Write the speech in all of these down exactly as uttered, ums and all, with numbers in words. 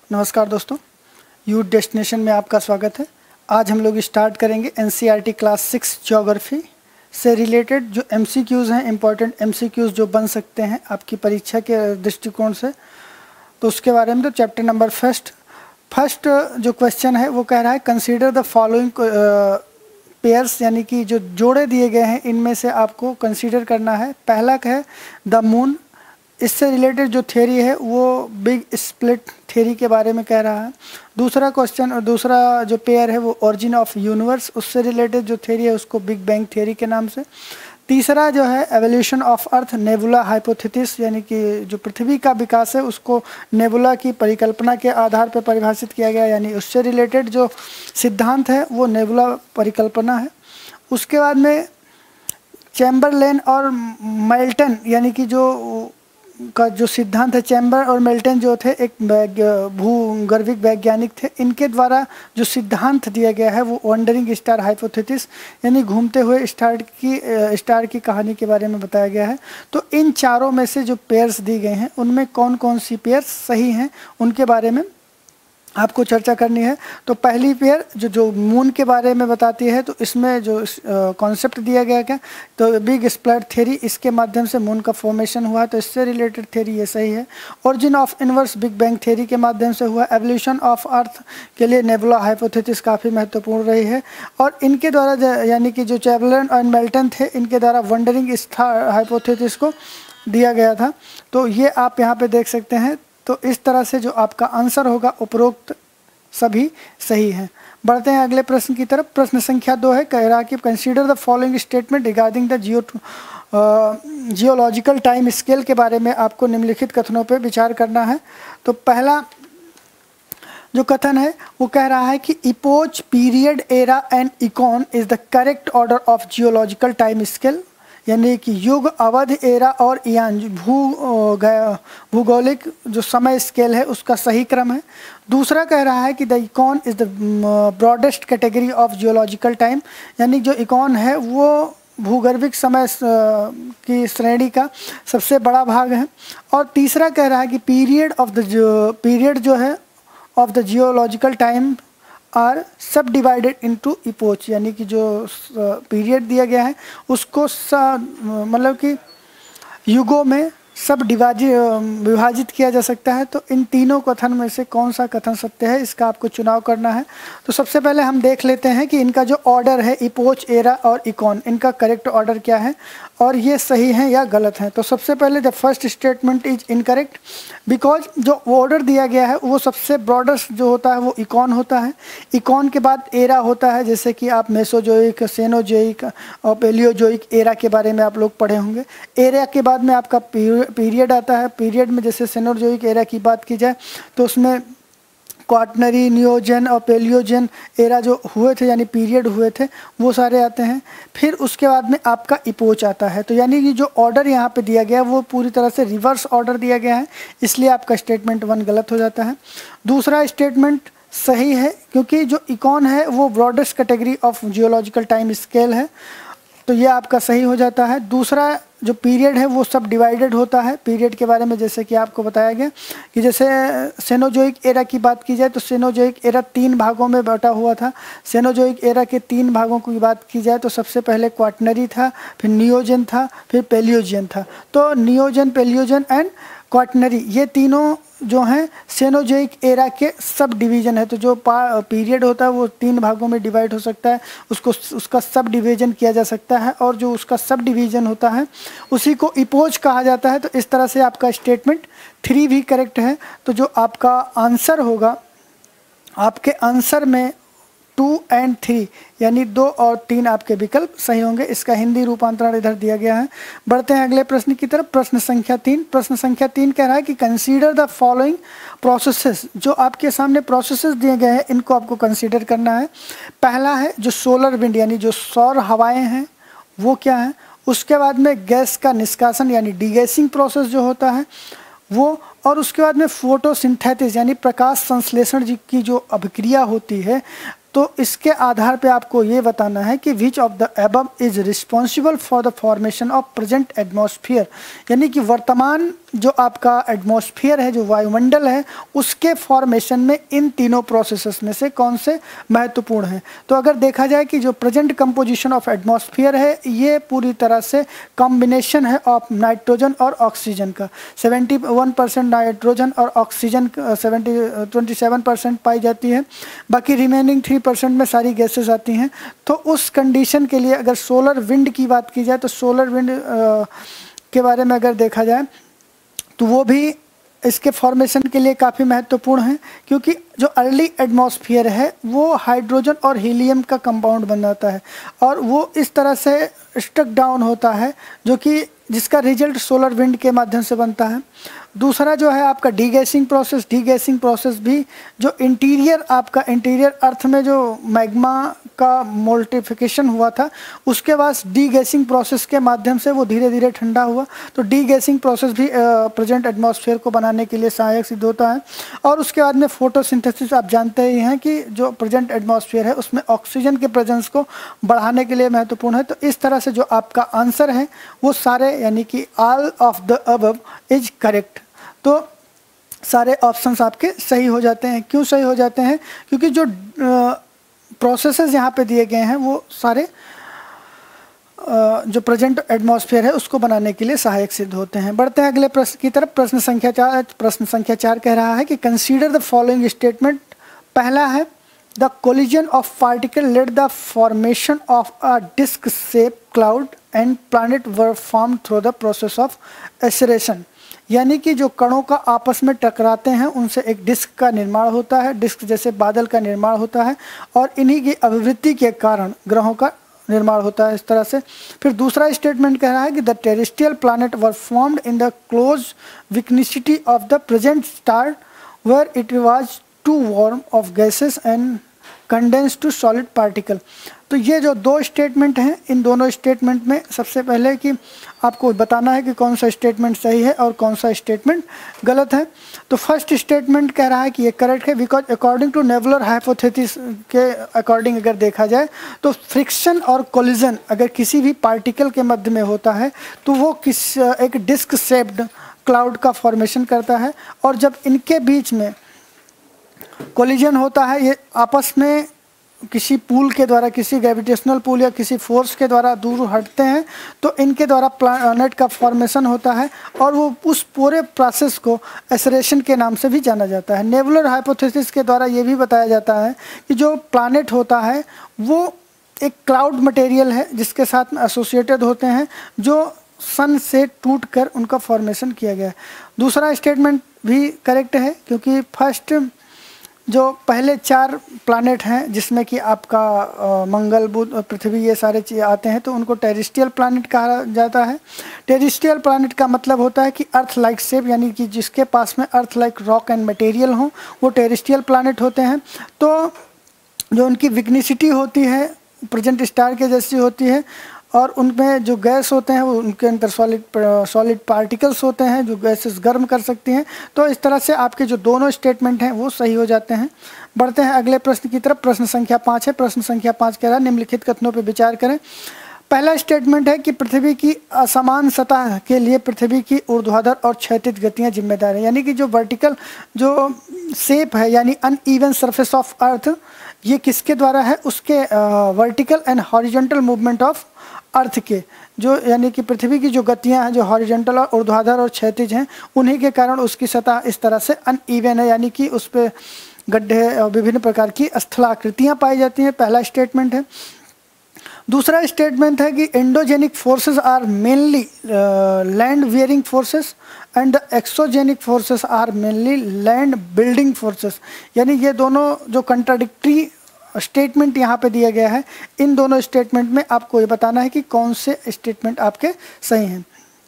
नमस्कार दोस्तों, you destination में आपका स्वागत है। आज हम लोग स्टार्ट करेंगे एनसीईआरटी क्लास सिक्स ज्योग्राफी से रिलेटेड जो एमसीक्यूज़ हैं, इम्पॉर्टेंट एमसीक्यूज़ जो बन सकते हैं आपकी परीक्षा के दृष्टिकोण से, तो उसके बारे में। तो चैप्टर नंबर फर्स्ट फर्स्ट जो क्वेश्चन है वो कह रहा है कंसीडर द फॉलोइंग पेयर्स, यानी कि जो जोड़े दिए गए हैं इनमें से आपको कंसीडर करना है। पहला है द मून, इससे रिलेटेड जो थ्योरी है वो बिग स्प्लिट थ्योरी के बारे में कह रहा है। दूसरा क्वेश्चन और दूसरा जो पेयर है वो ओरिजिन ऑफ यूनिवर्स, उससे रिलेटेड जो थ्योरी है उसको बिग बैंग थ्योरी के नाम से। तीसरा जो है evolution of earth nebula hypothesis, यानी कि जो पृथ्वी का विकास है उसको नेबुला की परिकल्पना के आधार पर परिभाषित किया गया, यानी उससे रिलेटेड जो सिद्धांत है वो नेबुला परिकल्पना है। उसके बाद में चैम्बरलेन और मेल्टन, यानी कि जो का जो सिद्धांत है, चैम्बर और मेल्टन जो थे एक भूगर्भिक वैज्ञानिक थे, इनके द्वारा जो सिद्धांत दिया गया है वो वंडरिंग स्टार हाइपोथेसिस, यानी घूमते हुए स्टार की स्टार की कहानी के बारे में बताया गया है। तो इन चारों में से जो पेयर्स दी गए हैं उनमें कौन कौन सी पेयर्स सही हैं उनके बारे में आपको चर्चा करनी है। तो पहली पेयर जो जो मून के बारे में बताती है, तो इसमें जो कॉन्सेप्ट दिया गया क्या, तो बिग स्प्लिट थ्योरी, इसके माध्यम से मून का फॉर्मेशन हुआ, तो इससे रिलेटेड थ्योरी ये सही है। Origin of universe big bang theory के माध्यम से हुआ। एवोल्यूशन ऑफ अर्थ के लिए नेबुला हाइपोथेसिस काफ़ी महत्वपूर्ण रही है, और इनके द्वारा यानी कि जो चैम्बरलेन और मेल्टन थे इनके द्वारा वंडरिंग स्टार हाइपोथेसिस को दिया गया था। तो ये आप यहाँ पे देख सकते हैं। तो इस तरह से जो आपका आंसर होगा उपरोक्त सभी सही हैं। बढ़ते हैं अगले प्रश्न की तरफ। प्रश्न संख्या दो है, कह रहा कि consider the following statement regarding the geo geological time scale के बारे में आपको निम्नलिखित कथनों पर विचार करना है। तो पहला जो कथन है वो कह रहा है कि epoch, period, era and eon is the correct order of geological time scale, यानी कि युग, अवधि, एरा और इयान भू भूगोलिक जो समय स्केल है उसका सही क्रम है। दूसरा कह रहा है कि the eon is the broadest category of geological time, यानी जो इकॉन है वो भूगर्भिक समय की श्रेणी का सबसे बड़ा भाग है। और तीसरा कह रहा है कि पीरियड ऑफ द पीरियड जो है of the geological time are subdivided into epoch, यानी कि जो पीरियड दिया गया है उसको मतलब कि युगों में सब डिवाइज विभाजित किया जा सकता है। तो इन तीनों कथन में से कौन सा कथन सत्य है, इसका आपको चुनाव करना है। तो सबसे पहले हम देख लेते हैं कि इनका जो ऑर्डर है इपोच, एरा और इकॉन, इनका करेक्ट ऑर्डर क्या है और ये सही है या गलत है। तो सबसे पहले the first statement is incorrect, because जो ऑर्डर दिया गया है वो सबसे ब्रॉडेस्ट जो होता है वो इकॉन होता है। इकॉन के बाद एरा होता है, जैसे कि आप मेसोजोइक, सेनोजोइक और पेलियोजोइक एरा के बारे में आप लोग पढ़े होंगे। एरा के बाद में आपका पीरियड आता है। पीरियड में जैसे सेनोजोइक एरा की बात की जाए तो उसमें क्वाटरनरी, नियोजन और पेलियोजन एरा जो हुए थे यानी पीरियड हुए थे वो सारे आते हैं। फिर उसके बाद में आपका इपोच आता है। तो यानी कि जो ऑर्डर यहाँ पे दिया गया वो पूरी तरह से रिवर्स ऑर्डर दिया गया है, इसलिए आपका स्टेटमेंट वन गलत हो जाता है। दूसरा स्टेटमेंट सही है, क्योंकि जो इकॉन है वो broadest category of geological time scale है, तो ये आपका सही हो जाता है। दूसरा जो पीरियड है वो सब डिवाइडेड होता है। पीरियड के बारे में जैसे कि आपको बताया गया कि जैसे सेनोजोइक एरा की बात की जाए तो सेनोजोइक एरा तीन भागों में बटा हुआ था। सेनोजोइक एरा के तीन भागों की बात की जाए तो सबसे पहले क्वाटरनरी था, फिर नियोजन था, फिर पेलियोजन था। तो नियोजन, पेलियोजन एंड क्वाटरनरी ये तीनों जो हैं सेनोजोइक एरा के सब डिवीज़न है। तो जो पीरियड होता है वो तीन भागों में डिवाइड हो सकता है, उसको उसका सब डिवीज़न किया जा सकता है, और जो उसका सब डिवीज़न होता है उसी को इपोच कहा जाता है। तो इस तरह से आपका स्टेटमेंट थ्री भी करेक्ट है। तो जो आपका आंसर होगा, आपके आंसर में टू एंड थ्री यानी दो और तीन आपके विकल्प सही होंगे। इसका हिंदी रूपांतरण इधर दिया गया है। बढ़ते हैं अगले प्रश्न की तरफ। प्रश्न संख्या तीन प्रश्न संख्या तीन कह रहा है कि कंसीडर द फॉलोइंग प्रोसेसेस, जो आपके सामने प्रोसेसेस दिए गए हैं इनको आपको कंसीडर करना है। पहला है जो सोलर विंड, यानी जो सौर हवाएं हैं वो क्या है। उसके बाद में गैस का निष्कासन यानी डीगैसिंग प्रोसेस जो होता है वो, और उसके बाद में फोटोसिंथेसिस यानी प्रकाश संश्लेषण की जो अभिक्रिया होती है तो इसके आधार पे आपको ये बताना है कि which of the above is responsible for the formation of present atmosphere, यानी कि वर्तमान जो आपका एटमॉस्फेयर है, जो वायुमंडल है, उसके फॉर्मेशन में इन तीनों प्रोसेसेस में से कौन से महत्वपूर्ण हैं। तो अगर देखा जाए कि जो प्रेजेंट कंपोजिशन ऑफ एटमॉस्फेयर है ये पूरी तरह से कॉम्बिनेशन है ऑफ नाइट्रोजन और ऑक्सीजन का। इकहत्तर परसेंट नाइट्रोजन और oxygen seventy twenty seven percent पाई जाती है, बाकी रिमेनिंग थ्री परसेंट में सारी गैसेस आती हैं। तो उस कंडीशन के लिए अगर सोलर विंड की बात की जाए तो सोलर विंड के बारे में अगर देखा जाए तो वो भी इसके फॉर्मेशन के लिए काफ़ी महत्वपूर्ण है, क्योंकि जो अर्ली एटमॉस्फेयर है वो हाइड्रोजन और हीलियम का कंपाउंड बनाता है और वो इस तरह से स्टक डाउन होता है, जो कि जिसका रिजल्ट सोलर विंड के माध्यम से बनता है। दूसरा जो है आपका डीगैसिंग प्रोसेस। डीगैसिंग प्रोसेस भी जो इंटीरियर आपका इंटीरियर अर्थ में जो मैग्मा का मोल्टिफिकेशन हुआ था उसके बाद डीगैसिंग प्रोसेस के माध्यम से वो धीरे धीरे ठंडा हुआ। तो डीगैसिंग प्रोसेस भी प्रेजेंट एटमॉस्फेयर को बनाने के लिए सहायक सिद्ध होता है। और उसके बाद में फोटोसिंथेसिस, आप जानते ही हैं कि जो प्रेजेंट एटमॉस्फेयर है उसमें ऑक्सीजन के प्रेजेंस को बढ़ाने के लिए महत्वपूर्ण है। तो इस तरह से जो आपका आंसर है वो सारे, यानी कि all of the above is correct. तो सारे ऑप्शंस आपके सही हो जाते हैं। क्यों सही हो जाते हैं? क्योंकि जो प्रोसेसेस यहाँ पे दिए गए हैं वो सारे जो प्रेजेंट एटमॉस्फेयर है उसको बनाने के लिए सहायक सिद्ध होते हैं। बढ़ते हैं अगले प्रश्न की तरफ। प्रश्न संख्या चार प्रश्न संख्या चार कह रहा है कि कंसीडर द फॉलोइंग स्टेटमेंट। पहला है the collision of particle led the formation of a disc shape cloud and planet were form through the process of accretion, यानी कि जो कणों का आपस में टकराते हैं उनसे एक डिस्क का निर्माण होता है, डिस्क जैसे बादल का निर्माण होता है और इन्हीं की अभिवृद्धि के कारण ग्रहों का निर्माण होता है इस तरह से। फिर दूसरा स्टेटमेंट कह रहा है कि the terrestrial planet were formed in the close vicinity of the present star where it was too warm of gases and condense to solid particle. तो ये जो दो स्टेटमेंट हैं, इन दोनों स्टेटमेंट में सबसे पहले कि आपको बताना है कि कौन सा स्टेटमेंट सही है और कौन सा स्टेटमेंट गलत है। तो फर्स्ट स्टेटमेंट कह रहा है कि ये करेक्ट है, because according to nebular hypothesis के अकॉर्डिंग अगर देखा जाए तो फ्रिक्शन और कोलिजन अगर किसी भी पार्टिकल के मध्य में होता है तो वो किस एक डिस्क शेप्ड क्लाउड का फॉर्मेशन करता है, और जब इनके बीच में कोलिजन होता है, ये आपस में किसी पुल के द्वारा, किसी ग्रेविटेशनल पुल या किसी फोर्स के द्वारा दूर हटते हैं, तो इनके द्वारा प्लैनेट का फॉर्मेशन होता है और वो उस पूरे प्रोसेस को एसरेशन के नाम से भी जाना जाता है। नेबुलर हाइपोथेसिस के द्वारा ये भी बताया जाता है कि जो प्लैनेट होता है वो एक क्लाउड मटेरियल है जिसके साथ में एसोसिएटेड होते हैं, जो सन से टूटकर उनका फॉर्मेशन किया गया है। दूसरा स्टेटमेंट भी करेक्ट है, क्योंकि फर्स्ट जो पहले चार प्लैनेट हैं जिसमें कि आपका मंगल, बुध, पृथ्वी, ये सारे चीज़ आते हैं, तो उनको टेरेस्ट्रियल प्लैनेट कहा जाता है। टेरेस्ट्रियल प्लैनेट का मतलब होता है कि अर्थ लाइक शेप, यानी कि जिसके पास में earth like rock and material हो, वो टेरेस्ट्रियल प्लैनेट होते हैं। तो जो उनकी विकनिसिटी होती है प्रेजेंट स्टार के जैसी होती है, और उनमें जो गैस होते हैं वो उनके अंदर सॉलिड सॉलिड पार्टिकल्स होते हैं जो गैसेस गर्म कर सकती हैं। तो इस तरह से आपके जो दोनों स्टेटमेंट हैं वो सही हो जाते हैं। बढ़ते हैं अगले प्रश्न की तरफ। प्रश्न संख्या पाँच है। प्रश्न संख्या पाँच कह रहा है निम्नलिखित कथनों पर विचार करें। पहला स्टेटमेंट है कि पृथ्वी की असमान सतह के लिए पृथ्वी की ऊर्ध्वाधर और क्षैतिज गतियाँ जिम्मेदार हैं, यानी कि जो वर्टिकल जो शेप है यानी अनइवन सरफेस ऑफ अर्थ, ये किसके द्वारा है? उसके vertical and horizontal movement of earth के, जो यानी कि पृथ्वी की जो गतियां हैं जो हॉरिजॉन्टल और ऊर्ध्वाधर और क्षैतिज हैं, उन्हीं के कारण उसकी सतह इस तरह से अनइवन है, यानी कि उस पर गड्ढे और विभिन्न प्रकार की स्थलाकृतियां पाई जाती हैं। पहला स्टेटमेंट है। दूसरा स्टेटमेंट है कि endogenic forces are mainly land wearing forces and the exogenic forces are mainly land building forces, यानी ये दोनों जो कंट्राडिक्टरी स्टेटमेंट यहाँ पे दिया गया है, इन दोनों स्टेटमेंट में आपको ये बताना है कि कौन से स्टेटमेंट आपके सही हैं।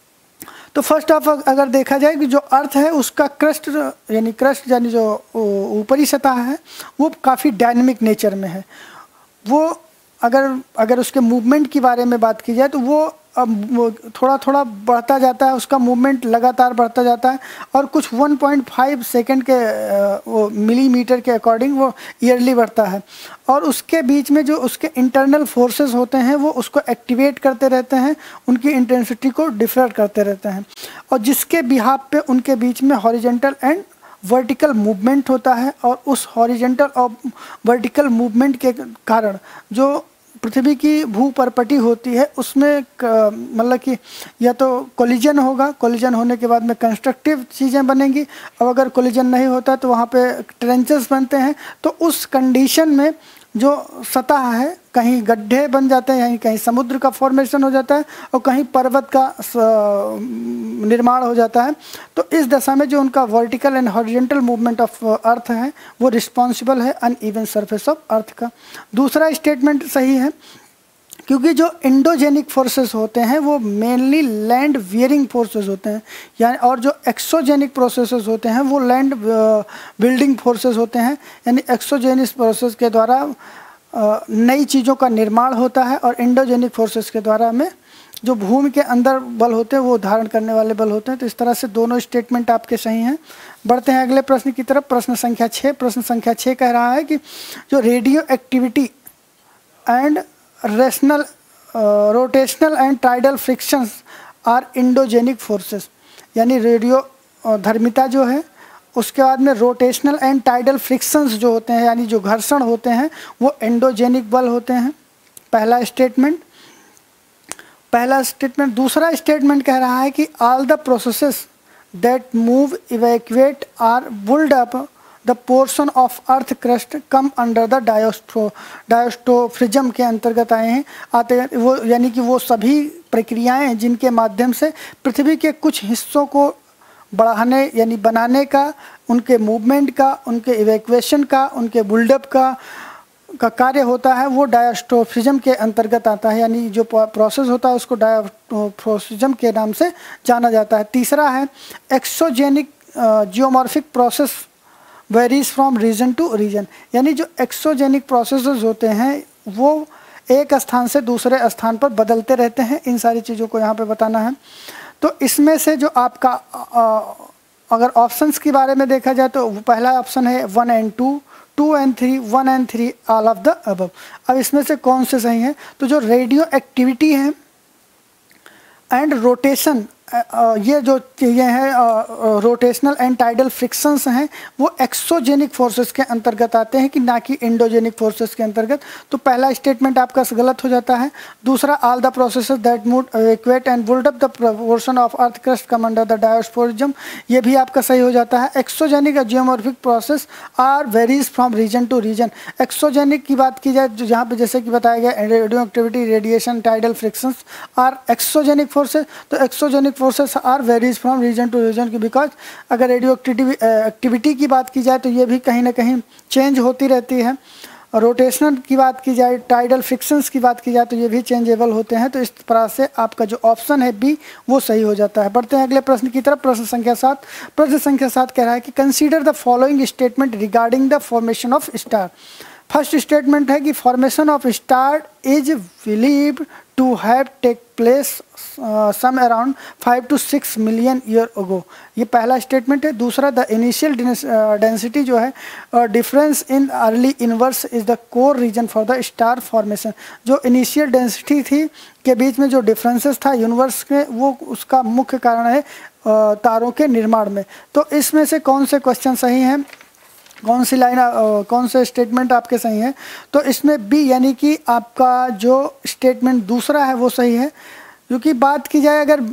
तो फर्स्ट ऑफ अगर देखा जाए कि जो अर्थ है उसका क्रस्ट यानी क्रस्ट यानी जो ऊपरी सतह है वो काफ़ी डायनेमिक नेचर में है। वो अगर अगर उसके मूवमेंट की बारे में बात की जाए तो वो थोड़ा थोड़ा बढ़ता जाता है, उसका मूवमेंट लगातार बढ़ता जाता है और कुछ वन पॉइंट फाइव सेकेंड के वो मिलीमीटर के अकॉर्डिंग वो ईयरली बढ़ता है। और उसके बीच में जो उसके इंटरनल फोर्सेस होते हैं वो उसको एक्टिवेट करते रहते हैं, उनकी इंटेंसिटी को डिफर करते रहते हैं, और जिसके बिहाफ पे उनके बीच में हॉरिजेंटल एंड वर्टिकल मूवमेंट होता है। और उस हॉरिजेंटल और वर्टिकल मूवमेंट के कारण जो पृथ्वी की भूपरपटी होती है उसमें मतलब कि या तो कोलिजन होगा, कोलिजन होने के बाद में कंस्ट्रक्टिव चीज़ें बनेंगी, और अगर कोलिजन नहीं होता तो वहाँ पे ट्रेंचेस बनते हैं। तो उस कंडीशन में जो सतह है, कहीं गड्ढे बन जाते हैं, कहीं समुद्र का फॉर्मेशन हो जाता है और कहीं पर्वत का निर्माण हो जाता है। तो इस दशा में जो उनका vertical and horizontal movement of earth है वो रिस्पॉन्सिबल है अनइवन सरफेस ऑफ अर्थ का। दूसरा स्टेटमेंट सही है, क्योंकि जो एंडोजेनिक फोर्सेस होते हैं वो मेनली लैंड वियरिंग फोर्सेस होते हैं, यानी और जो एक्सोजेनिक प्रोसेसेस होते हैं वो लैंड बिल्डिंग फोर्सेस होते हैं। यानी एक्सोजेनिक प्रोसेस के द्वारा नई चीज़ों का निर्माण होता है और एंडोजेनिक फोर्सेस के द्वारा में जो भूमि के अंदर बल होते हैं वो धारण करने वाले बल होते हैं। तो इस तरह से दोनों स्टेटमेंट आपके सही हैं। बढ़ते हैं अगले प्रश्न की तरफ। प्रश्न संख्या छः प्रश्न संख्या छः कह रहा है कि जो radioactivity and rational rotational and tidal frictions are endogenic forces, यानी रेडियो धर्मिता जो है, उसके बाद में रोटेशनल एंड टाइडल फ्रिक्शंस जो होते हैं यानी जो घर्षण होते हैं वो एंडोजेनिक बल होते हैं। पहला स्टेटमेंट पहला स्टेटमेंट दूसरा स्टेटमेंट कह रहा है कि all the processes that move evacuate or build up the portion of earth crust come under the diastro diastrophism के अंतर्गत आए हैं आते हैं वो, यानी कि वो सभी प्रक्रियाएं जिनके माध्यम से पृथ्वी के कुछ हिस्सों को बढ़ाने यानी बनाने का, उनके मूवमेंट का, उनके इवैक्यूएशन का, उनके बुल्डअप का का कार्य होता है, वो डायोस्टोफ्रिज्म के अंतर्गत आता है। यानी जो प्रोसेस होता है उसको डायोस्टोफ्रिज्म के नाम से जाना जाता है। तीसरा है exogenic geomorphic process varies from region to region, यानी जो एक्सोजेनिक प्रोसेसेस होते हैं वो एक स्थान से दूसरे स्थान पर बदलते रहते हैं। इन सारी चीज़ों को यहाँ पे बताना है। तो इसमें से जो आपका आ, अगर ऑप्शंस के बारे में देखा जाए तो पहला ऑप्शन है one and two, two and three, one and three, all of the above. अब इसमें से कौन से सही हैं? तो जो रेडियो एक्टिविटी है एंड रोटेशन, ये जो चीज़ें हैं रोटेशनल एंड टाइडल फ्रिक्शंस हैं वो एक्सोजेनिक फोर्सेस के अंतर्गत आते हैं कि ना कि एंडोजेनिक फोर्सेस के अंतर्गत। तो पहला स्टेटमेंट आपका गलत हो जाता है। दूसरा all the processes that move evacuate and build up the portion of earth crust come under the diastrophism, ये भी आपका सही हो जाता है। Exogenic geomorphic process are varies from region to region. Exogenic की बात की जाए जो जहाँ पे जैसे कि बताया गया radioactivity, radiation, tidal frictions are exogenic forces. तो exogenic forces are varies from region to region की, बिकॉज अगर रेडियो एक्टिविटी की बात की जाए तो ये भी कहीं ना कहीं चेंज होती रहती है। रोटेशनल की बात की जाए, टाइडल फ्रिक्शंस की बात की जाए तो ये भी चेंजेबल होते हैं। तो इस तरह से आपका जो ऑप्शन है बी वो सही हो जाता है। बढ़ते हैं अगले प्रश्न की तरफ। प्रश्न संख्या सात प्रश्न संख्या सात कह रहा है कि consider the following statement regarding the formation of star. First statement है कि formation of star is believed to have take place some around five to six million year ago, ये पहला स्टेटमेंट है। दूसरा द इनिशियल डेंसिटी जो है difference in early universe is the core region for the star formation. जो initial density थी के बीच में जो डिफरेंसेस था यूनिवर्स के वो उसका मुख्य कारण है तारों के निर्माण में। तो इसमें से कौन से क्वेश्चन सही हैं, कौन सी लाइन कौन से स्टेटमेंट आपके सही हैं? तो इसमें बी यानी कि आपका जो स्टेटमेंट दूसरा है वो सही है। क्योंकि बात की जाए अगर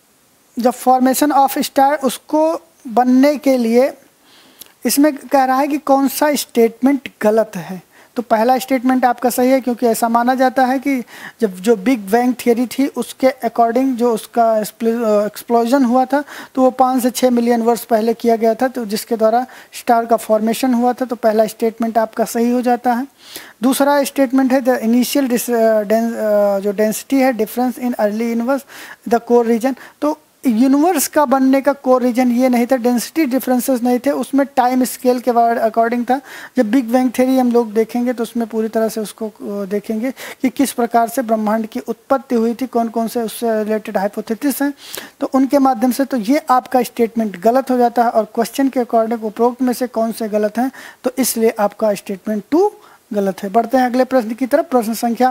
जब फॉर्मेशन ऑफ स्टार उसको बनने के लिए इसमें कह रहा है कि कौन सा स्टेटमेंट गलत है। तो पहला स्टेटमेंट आपका सही है क्योंकि ऐसा माना जाता है कि जब जो बिग बैंग थियरी थी उसके अकॉर्डिंग जो उसका एक्सप्लोजन हुआ था तो वो पाँच से छः मिलियन वर्ष पहले किया गया था, तो जिसके द्वारा स्टार का फॉर्मेशन हुआ था। तो पहला स्टेटमेंट आपका सही हो जाता है। दूसरा स्टेटमेंट है द इनिशियल जो डेंसिटी है difference in early universe the core region. तो यूनिवर्स का बनने का कोर रीजन ये नहीं था, डेंसिटी डिफरेंसेस नहीं थे, उसमें टाइम स्केल के अकॉर्डिंग था। जब बिग बैंग थ्योरी हम लोग देखेंगे तो उसमें पूरी तरह से उसको देखेंगे कि किस प्रकार से ब्रह्मांड की उत्पत्ति हुई थी, कौन कौन से उससे रिलेटेड हाइपोथेसिस हैं, तो उनके माध्यम से। तो ये आपका स्टेटमेंट गलत हो जाता है और क्वेश्चन के अकॉर्डिंग उपरोक्त में से कौन से गलत हैं, तो इसलिए आपका स्टेटमेंट टू गलत है। बढ़ते हैं अगले प्रश्न की तरफ। प्रश्न संख्या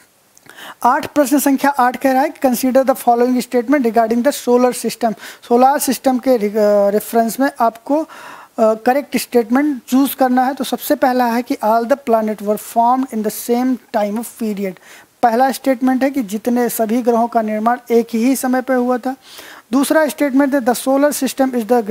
आठ प्रश्न संख्या आठ कह रहा है कि consider the following statement regarding the solar system. Solar system के रेफरेंस में आपको करेक्ट स्टेटमेंट चूज करना है। तो सबसे पहला है कि all the planet were formed in the same time of period. पहला स्टेटमेंट है कि जितने सभी ग्रहों का निर्माण एक ही समय पर हुआ था। दूसरा स्टेटमेंट है the solar system is the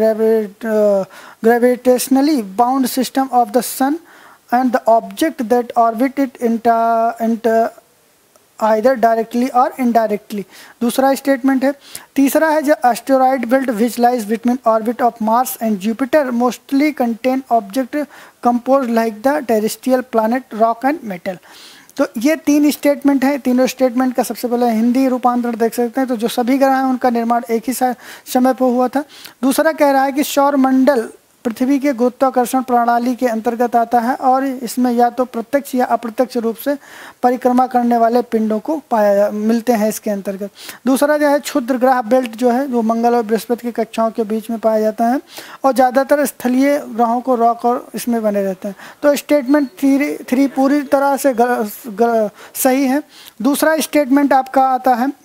gravitationally bound system of the sun and the object that orbit it inter either directly or indirectly। दूसरा स्टेटमेंट है। तीसरा है जो asteroid belt which lies between orbit of Mars and Jupiter mostly contain object compose like the terrestrial planet rock and metal. तो ये तीन statement हैं। तीनों स्टेटमेंट का सबसे पहले हिंदी रूपांतरण देख सकते हैं। तो जो सभी ग्रह हैं उनका निर्माण एक ही समय पर हुआ था। दूसरा कह रहा है कि सौरमंडल पृथ्वी के गुरुत्वाकर्षण प्रणाली के अंतर्गत आता है और इसमें या तो प्रत्यक्ष या अप्रत्यक्ष रूप से परिक्रमा करने वाले पिंडों को पाया मिलते हैं इसके अंतर्गत। दूसरा जो है क्षुद्र ग्रह बेल्ट जो है वो मंगल और बृहस्पति की कक्षाओं के बीच में पाया जाता है और ज़्यादातर स्थलीय ग्रहों को रॉक और इसमें बने रहते हैं। तो स्टेटमेंट थ्री थ्री पूरी तरह से गर, गर, सही है। दूसरा स्टेटमेंट आपका आता है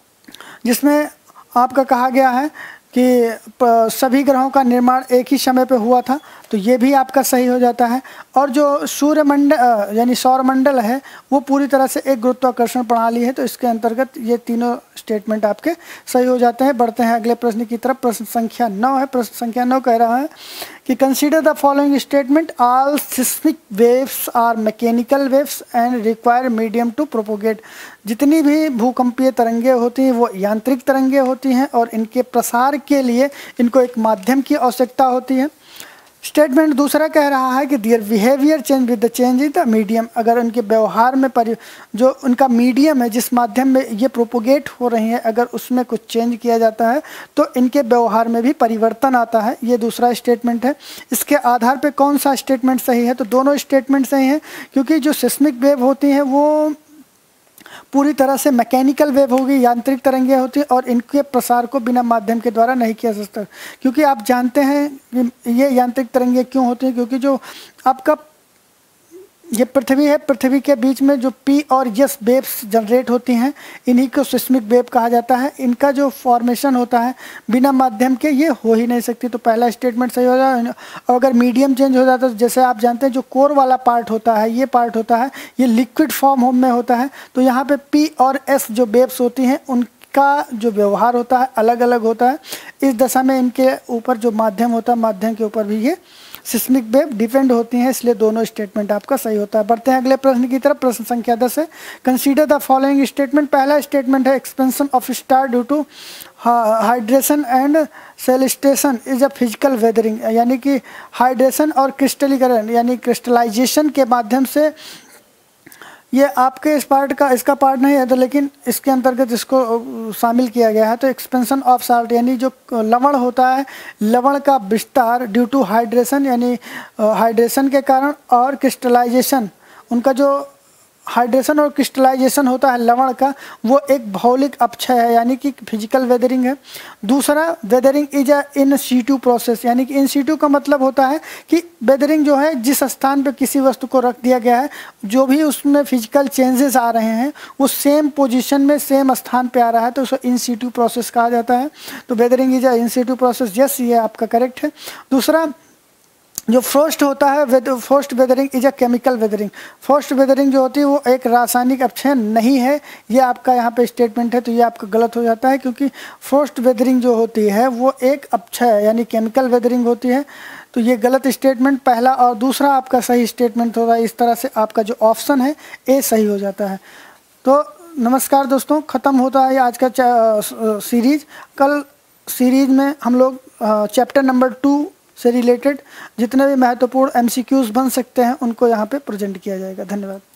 जिसमें आपका कहा गया है कि सभी ग्रहों का निर्माण एक ही समय पे हुआ था, तो ये भी आपका सही हो जाता है। और जो सूर्यमंडल यानी सौरमंडल है वो पूरी तरह से एक गुरुत्वाकर्षण प्रणाली है, तो इसके अंतर्गत ये तीनों स्टेटमेंट आपके सही हो जाते हैं। बढ़ते हैं अगले प्रश्न की तरफ। प्रश्न संख्या नौ है। प्रश्न संख्या नौ कह रहा है कि consider the following statement all seismic waves are mechanical waves and require medium to propagate. जितनी भी भूकंपीय तरंगें होती हैं वो यांत्रिक तरंगें होती हैं और इनके प्रसार के लिए इनको एक माध्यम की आवश्यकता होती है। स्टेटमेंट दूसरा कह रहा है कि their behaviour change with the change in the medium. अगर उनके व्यवहार में परि जो उनका मीडियम है जिस माध्यम में ये प्रोपोगेट हो रही हैं अगर उसमें कुछ चेंज किया जाता है तो इनके व्यवहार में भी परिवर्तन आता है। ये दूसरा स्टेटमेंट है। इसके आधार पे कौन सा स्टेटमेंट सही है, तो दोनों स्टेटमेंट सही हैं क्योंकि जो सिस्मिक वेव होती हैं वो पूरी तरह से मैकेनिकल वेव होगी, यांत्रिक तरंगें होती हैं और इनके प्रसार को बिना माध्यम के द्वारा नहीं किया जा सकता। क्योंकि आप जानते हैं कि ये यांत्रिक तरंगें क्यों होती हैं, क्योंकि जो आपका ये पृथ्वी है, पृथ्वी के बीच में जो पी और एस वेव्स जनरेट होती हैं इन्हीं को सिस्मिक वेव कहा जाता है। इनका जो फॉर्मेशन होता है बिना माध्यम के ये हो ही नहीं सकती। तो पहला स्टेटमेंट सही हो जाए। और अगर मीडियम चेंज हो जाता है तो जैसे आप जानते हैं जो कोर वाला पार्ट होता है ये पार्ट होता है ये लिक्विड फॉर्म में होता है, तो यहाँ पे पी और एस जो वेव्स होती हैं उनका जो व्यवहार होता है अलग अलग होता है। इस दशा में इनके ऊपर जो माध्यम होता है माध्यम के ऊपर भी ये सिस्मिक वेव डिपेंड होती हैं, इसलिए दोनों स्टेटमेंट आपका सही होता है। बढ़ते हैं अगले प्रश्न की तरफ। प्रश्न संख्या दस है। Consider the following statement. पहला स्टेटमेंट है expansion of star due to hydration and crystallisation is a physical weathering. यानी कि हाइड्रेशन और क्रिस्टलीकरण यानी क्रिस्टलाइजेशन के माध्यम से ये आपके इस पार्ट का इसका पार्ट नहीं है तो लेकिन इसके अंतर्गत इसको शामिल किया गया है। तो एक्सपेंशन ऑफ साल्ट यानी जो लवण होता है लवण का विस्तार ड्यू टू हाइड्रेशन यानी हाइड्रेशन के कारण और क्रिस्टलाइजेशन उनका जो हाइड्रेशन और क्रिस्टलाइजेशन होता है लवण का वो एक भौतिक अपक्षय है यानी कि फिजिकल वेदरिंग है। दूसरा weathering is a in situ process यानी कि इन सीटू का मतलब होता है कि वेदरिंग जो है जिस स्थान पे किसी वस्तु को रख दिया गया है जो भी उसमें फिजिकल चेंजेस आ रहे हैं वो सेम पोजीशन में सेम स्थान पे आ रहा है तो उसको इन सीटू प्रोसेस कहा जाता है। तो weathering is a in situ process, yes ये आपका करेक्ट है। दूसरा जो फ्रोस्ट होता है frost weathering is a chemical weathering. Frost weathering जो होती है वो एक रासायनिक अपक्षय नहीं है, ये आपका यहाँ पे स्टेटमेंट है तो ये आपका गलत हो जाता है क्योंकि फ्रोस्ट वेदरिंग जो होती है वो एक अपक्षय यानी केमिकल वेदरिंग होती है। तो ये गलत स्टेटमेंट पहला और दूसरा आपका सही स्टेटमेंट होगा। इस तरह से आपका जो ऑप्शन है ए सही हो जाता है। तो नमस्कार दोस्तों, ख़त्म होता है आज का सीरीज। कल सीरीज में हम लोग चैप्टर नंबर टू से रिलेटेड जितने भी महत्वपूर्ण एमसीक्यूज बन सकते हैं उनको यहाँ पे प्रेजेंट किया जाएगा। धन्यवाद।